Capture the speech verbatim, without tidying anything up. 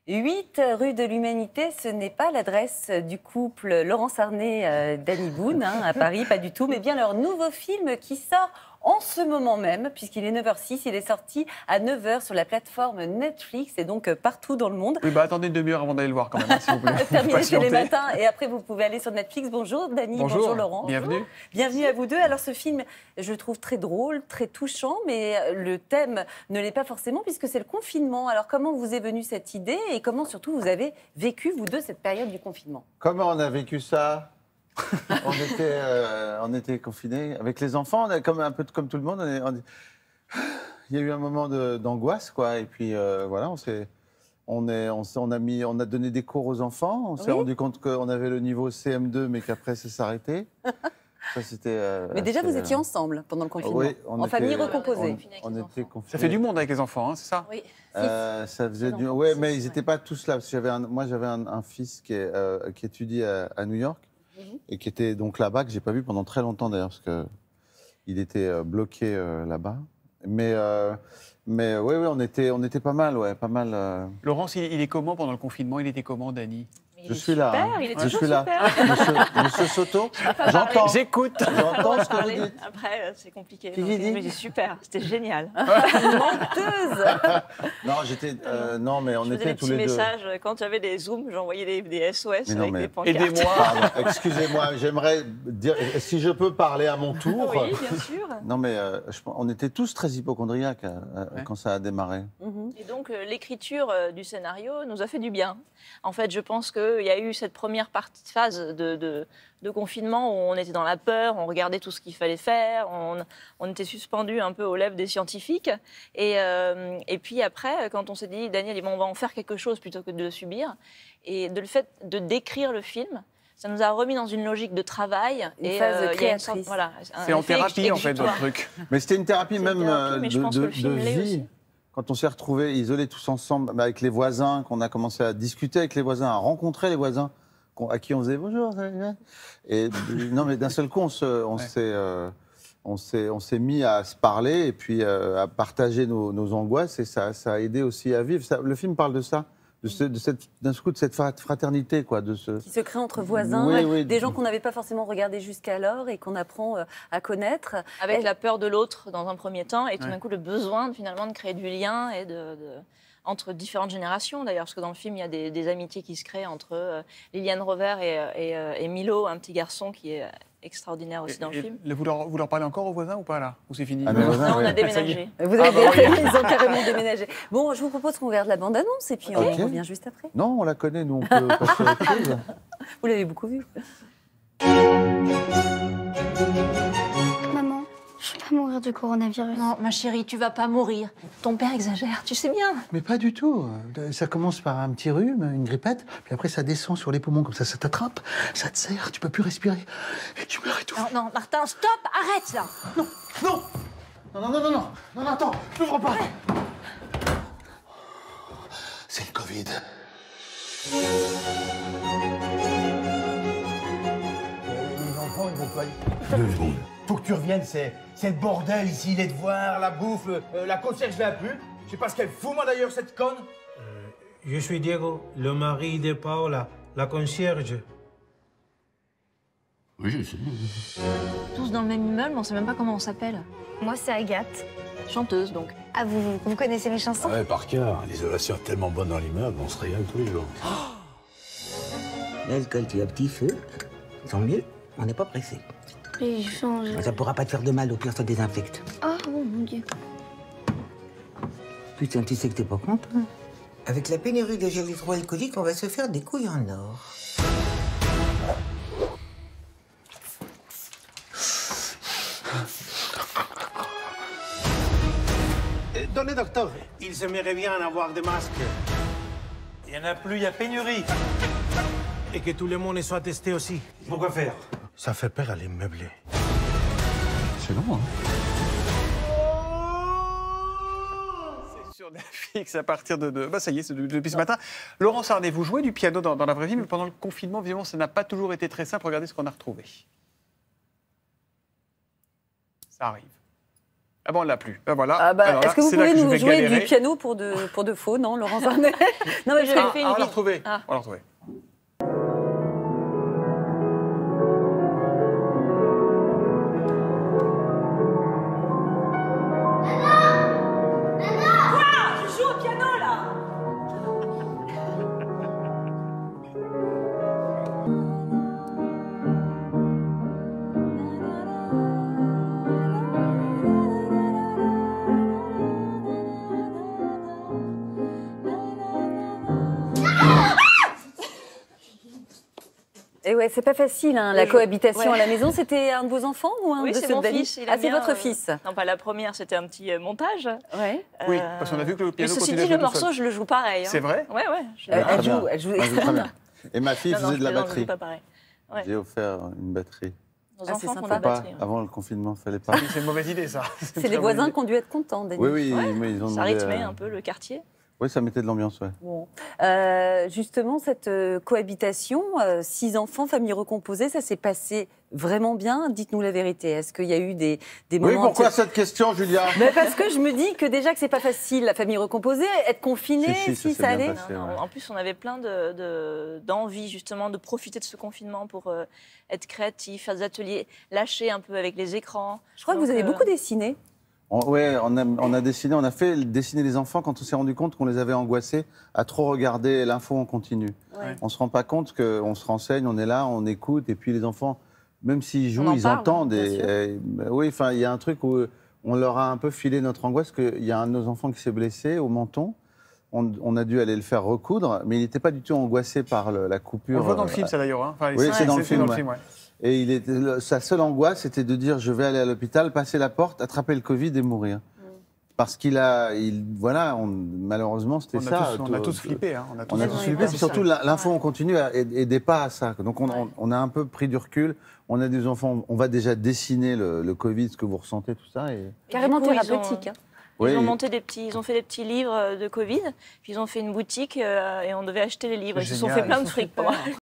huit rue de l'Humanité, ce n'est pas l'adresse du couple Laurence Arnault-Danny Boone, hein, à Paris, pas du tout, mais bien leur nouveau film qui sort en ce moment même, puisqu'il est neuf heures zéro six, il est sorti à neuf heures sur la plateforme Netflix et donc partout dans le monde. Oui, bah attendez une demi-heure avant d'aller le voir quand même, hein, s'il vous plaît. Terminé chez les matins et après vous pouvez aller sur Netflix. Bonjour Dany, bonjour, bonjour Laurent. Bienvenue. Bienvenue à vous deux. Alors ce film, je le trouve très drôle, très touchant, mais le thème ne l'est pas forcément puisque c'est le confinement. Alors comment vous est venue cette idée et comment surtout vous avez vécu, vous deux, cette période du confinement? Comment on a vécu ça? on, était, euh, on était confinés avec les enfants, on a, comme, un peu comme tout le monde. On est, on, il y a eu un moment d'angoisse, quoi. Et puis euh, voilà, on s'est, on est, on, on a mis, on a donné des cours aux enfants. On s'est oui. rendu compte qu'on avait le niveau C M deux, mais qu'après ça s'arrêtait. Ça, c'était. Euh, mais déjà, vous étiez ensemble pendant le confinement, oui, en était, famille recomposée. On, on était confinés. Ça fait du monde avec les enfants, hein, c'est ça? Oui. Euh, ça faisait du. Oui, mais ils n'étaient pas tous là. Parce que j'avais un, moi, j'avais un, un fils qui, est, euh, qui étudie à, à New York. Et qui était donc là-bas, que j'ai pas vu pendant très longtemps d'ailleurs, parce qu'il était euh, bloqué euh, là-bas. Mais, euh, mais oui, oui, on était, on était pas mal, ouais, pas mal. Euh... Laurence, il, il est comment pendant le confinement? Il était comment, Dany? Je suis là. Super, hein. il est je suis super. là. Monsieur, Monsieur Soto, j'entends. J'écoute. J'entends ce que vous dites. Après, c'est compliqué. Qui donc, dit mais super, c'était génial. Menteuse. Non, j'étais. Euh, non, mais on je était des tous petits les deux. messages. Quand j'avais des zooms, j'envoyais des, des S O S non, avec mais... des pancartes. Aidez-moi. Excusez-moi, j'aimerais dire si je peux parler à mon tour. Oui, bien sûr. Non, mais euh, je, on était tous très hypocondriaques euh, ouais. quand ça a démarré. Et donc, euh, l'écriture euh, du scénario nous a fait du bien. En fait, je pense qu'il y a eu cette première partie, phase de, de, de confinement où on était dans la peur, on regardait tout ce qu'il fallait faire, on, on était suspendu un peu aux lèvres des scientifiques. Et, euh, et puis après, quand on s'est dit, Dany a dit, bon, on va en faire quelque chose plutôt que de le subir. Et de le fait de décrire le film, ça nous a remis dans une logique de travail. Une et phase euh, créatrice. Voilà, c'est en thérapie, en fait, votre truc. Mais c'était une thérapie même thérapie, de, de, de vie. Aussi. Quand on s'est retrouvés isolés tous ensemble avec les voisins, qu'on a commencé à discuter avec les voisins, à rencontrer les voisins, à qui on faisait bonjour. Et non, mais d'un seul coup, on s'est on ouais. euh, on on mis à se parler et puis euh, à partager nos, nos angoisses. Et ça, ça a aidé aussi à vivre. Ça, le film parle de ça. De ce, de cette, d'un coup, de cette fraternité, quoi, de ce... qui se crée entre voisins, oui, oui. des gens qu'on n'avait pas forcément regardés jusqu'alors et qu'on apprend euh, à connaître. Avec et... la peur de l'autre dans un premier temps, et tout ouais. d'un coup le besoin finalement de créer du lien et de, de... entre différentes générations d'ailleurs, parce que dans le film il y a des, des amitiés qui se créent entre euh, Liliane Rover et, et, et Milo, un petit garçon qui est extraordinaire aussi et, dans le film. Vous leur, vous leur parlez encore aux voisins ou pas là? Ou c'est fini? Ah, non, voisins, on oui. a déménagé. Vous avez ah, bah, oui. Ils ont carrément déménagé. Bon, je vous propose qu'on regarde la bande-annonce et puis okay. on revient juste après. Non, on la connaît, nous, on peut passer à autre chose. Vous l'avez beaucoup vu. Maman, je ne vais pas mourir du coronavirus. Non, ma chérie, tu vas pas mourir. Ton père exagère, tu sais bien. Mais pas du tout. Ça commence par un petit rhume, une grippette, puis après ça descend sur les poumons, comme ça, ça t'attrape, ça te serre, tu peux plus respirer, et tu meurs et tout. Non, non, Martin, stop, arrête là. Non, non, non, non, non, non, non, non, non, attends, n'ouvre pas. C'est le Covid. Les enfants, ils vont pas... Deux secondes. Faut que tu reviennes, c'est le bordel ici, les devoirs, la bouffe, euh, la concierge l'a plus. Je sais pas ce qu'elle fout, moi, d'ailleurs, cette conne. Euh, je suis Diego, le mari de Paola, la concierge. Oui, je sais. Tous dans le même immeuble, on sait même pas comment on s'appelle. Moi, c'est Agathe. Chanteuse, donc. Ah, vous, vous connaissez mes chansons? Ouais, par cœur. L'isolation est tellement bonne dans l'immeuble, on se régale tous les jours. Là, quand il y a un petit feu, tant mieux, on n'est pas pressé. Et je change. Ça pourra pas te faire de mal, au pire, ça désinfecte. Oh, oh mon Dieu. Putain, tu sais que t'es pas content. Avec la pénurie de gel hydroalcoolique, on va se faire des couilles en or. Donnez, docteur, ils aimeraient bien avoir des masques. Il n'y en a plus, il y a pénurie. Et que tout le monde soit testé aussi. Pourquoi faire? Ça fait peur à l'immeuble. C'est long, hein? C'est sur Netflix à partir de... de... Bah ça y est, c'est depuis ce matin. Laurence Arnault, vous jouez du piano dans, dans la vraie vie, mais pendant le confinement, évidemment, ça n'a pas toujours été très simple. Regardez ce qu'on a retrouvé. Ça arrive. Ah bon, on l'a plus. Ben voilà. Ah bah, Alors là, est-ce que vous c'est là pouvez je nous vais jouer galérer. du piano pour de, pour de faux, non, Laurence Arnay? Non, mais je J'avais Ah, fait ah, une on l'a vid- retrouvé. Ah. On l'a retrouvé. Je joue au piano, là. Et ouais, c'est pas facile, hein, la Je- cohabitation ouais. à la maison. C'était un de vos enfants ou un Oui, de c'est ceux mon de Dany? fils. il Ah, aime c'est bien, votre euh, fils. Non, pas la première, c'était un petit euh, montage. Ouais. Oui, Euh, parce qu'on a vu que le Mais piano ceci continue à dit, jouer le tout seul. morceau, je le joue pareil. hein. C'est vrai? Ouais, ouais. je Elle- l'ai- Très elle joue, bien. elle joue Moi, je joue très extrêmement bien. Et ma fille Non, non, faisait je de la plaisante, je joue batterie. pas pareil. Ouais. J'ai offert une batterie. Nos Ah, c'est enfants font de sympa. la Pas batterie. ouais. avant le confinement, fallait pas. C'est une mauvaise idée, ça. C'est les voisins qui ont dû être contents, Dany. Oui, oui, Ouais, mais ils ont Ça demandé, rythmait euh, un peu le quartier. Oui, ça mettait de l'ambiance, ouais. Bon. Euh, justement, cette euh, cohabitation, euh, six enfants, famille recomposée, ça s'est passé vraiment bien? Dites-nous la vérité. Est-ce qu'il y a eu des, des Oui, moments... pourquoi cette question, Julia? Mais parce que je me dis que déjà que c'est pas facile, la famille recomposée, être confiné, Si, si, si, ça s'est ça bien allait. passé. Non, non, ouais. En plus, on avait plein de- de- d'envie justement de profiter de ce confinement pour euh, être créatif, faire des ateliers, lâcher un peu avec les écrans. Je crois que Donc, vous avez euh, beaucoup dessiné. On, ouais, on a, on a dessiné, on a fait dessiner les enfants quand on s'est rendu compte qu'on les avait angoissés à trop regarder l'info en continu. Ouais. On se rend pas compte qu'on se renseigne, on est là, on écoute, et puis les enfants, même s'ils jouent, On en ils parle, entendent. bien Et, sûr. et- oui, enfin, il y a un truc où on leur a un peu filé notre angoisse, qu'il y a un de nos enfants qui s'est blessé au menton. On, on a dû aller le faire recoudre, mais il n'était pas du tout angoissé par le- la coupure. On le voit dans le euh, film, ça d'ailleurs. hein. Enfin, Oui, c'est dans le film, ouais. ouais. Et il était, le- sa seule angoisse, c'était de dire je vais aller à l'hôpital, passer la porte, attraper le Covid et mourir. Parce qu'il a, il, voilà, on- malheureusement, c'était On, ça. a tous, on a tout- tous flippé. Hein. On a tous, On a Ouais, tous ouais, flippé, ouais, puis c'est surtout ça. la- l'info en continu a- aidait pas à ça. Donc on, on- on a un peu pris du recul. On a des enfants, on va déjà dessiner le, le Covid, ce que vous ressentez, tout ça. Et... Et Carrément du coup, ils ont- thérapeutique. hein. Ils Oui, ont monté des petits, ils ont fait des petits livres de Covid, puis ils ont fait une boutique euh, et on devait acheter les livres. Ils se sont Génial. fait plein de fric pendant.